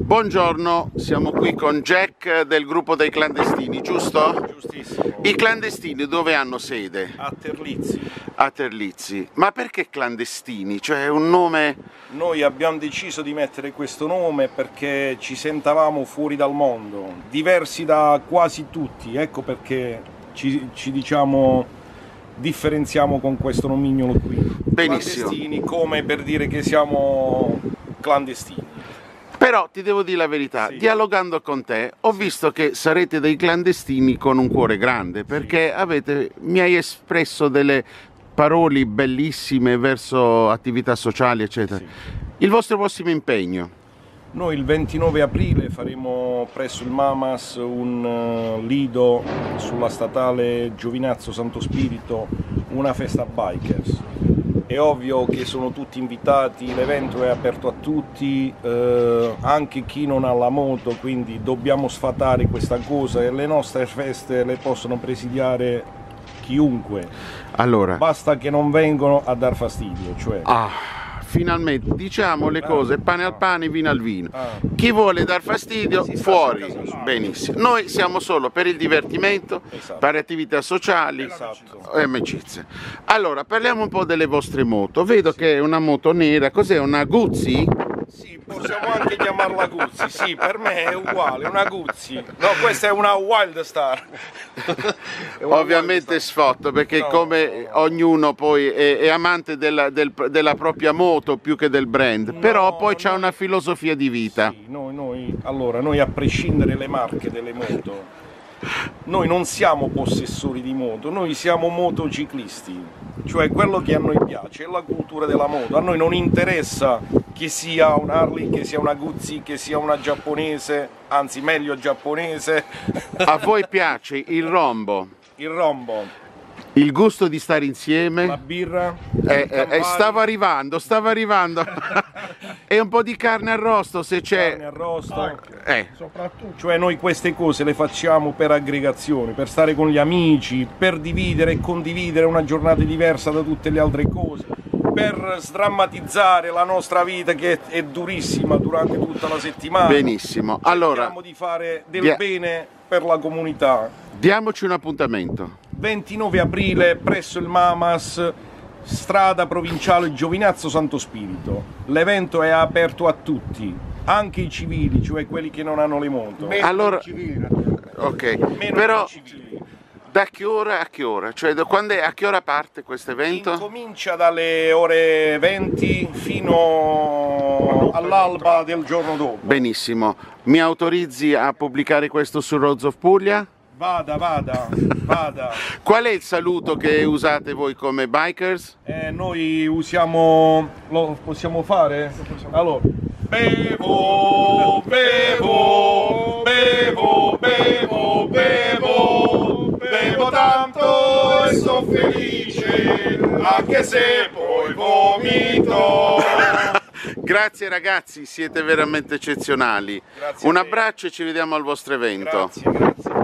Buongiorno, siamo qui con Jack del gruppo dei clandestini, giusto? Giustissimo. I clandestini dove hanno sede? A Terlizzi. A Terlizzi. Ma perché clandestini? Cioè è un nome... Noi abbiamo deciso di mettere questo nome perché ci sentavamo fuori dal mondo, diversi da quasi tutti, ecco perché ci diciamo differenziamo con questo nomignolo qui. Benissimo. Clandestini, come per dire che siamo clandestini. Però ti devo dire la verità, Sì. dialogando con te ho visto che sarete dei clandestini con un cuore grande, perché mi hai espresso delle parole bellissime verso attività sociali, eccetera. Sì. Il vostro prossimo impegno? Noi il 29 aprile faremo presso il Mamas un lido sulla statale Giovinazzo Santo Spirito, una festa bikers. È ovvio che sono tutti invitati, l'evento è aperto a tutti, anche chi non ha la moto, quindi dobbiamo sfatare questa cosa e le nostre feste le possono presidiare chiunque. Allora, Basta che non vengano a dar fastidio, cioè... finalmente diciamo le cose, pane al pane, vino al vino. Ah. Chi vuole dar fastidio, Si sta fuori. a casa sua. Benissimo. Noi siamo solo per il divertimento, Esatto. per attività sociali Esatto. e amicizie. Allora, parliamo un po' delle vostre moto. Vedo che è una moto nera, cos'è? Una Guzzi? Sì, possiamo anche chiamarla Guzzi, sì, per me è uguale, una Guzzi. No, questa è una Wild Star. È una Ovviamente Wild Star. sfotto, perché No, come no. ognuno poi è amante della propria moto più che del brand, però poi c'ha una filosofia di vita. Sì, noi a prescindere le marche delle moto, noi non siamo possessori di moto, noi siamo motociclisti, cioè quello che a noi piace è la cultura della moto, a noi non interessa che sia un Harley, che sia una Guzzi, che sia una giapponese, anzi meglio giapponese, A voi piace il rombo, il rombo, il gusto di stare insieme? la birra, Stava arrivando. E un po' di carne arrosto se carne c'è. arrosto. Soprattutto Cioè noi queste cose le facciamo per aggregazione, per stare con gli amici, per dividere e condividere una giornata diversa da tutte le altre cose, per sdrammatizzare la nostra vita che è durissima durante tutta la settimana. Benissimo. Allora, Cerchiamo di fare del bene per la comunità. diamoci un appuntamento. 29 aprile presso il Mamas, strada provinciale Giovinazzo Santo Spirito. L'evento è aperto a tutti, anche i civili, cioè quelli che non hanno le moto. Allora, civili, naturalmente. ok, Meno però i civili. da che ora a che ora? Cioè a che ora parte questo evento? Incomincia dalle ore 20 fino all'alba del giorno dopo. Benissimo. Mi autorizzi a pubblicare questo su Roads of Puglia? Vada. Qual è il saluto che usate voi come bikers? Noi usiamo... lo possiamo fare? Allora, bevo tanto e sono felice, anche se poi vomito. Grazie ragazzi, siete veramente eccezionali. Grazie Un a te. abbraccio e ci vediamo al vostro evento. Grazie.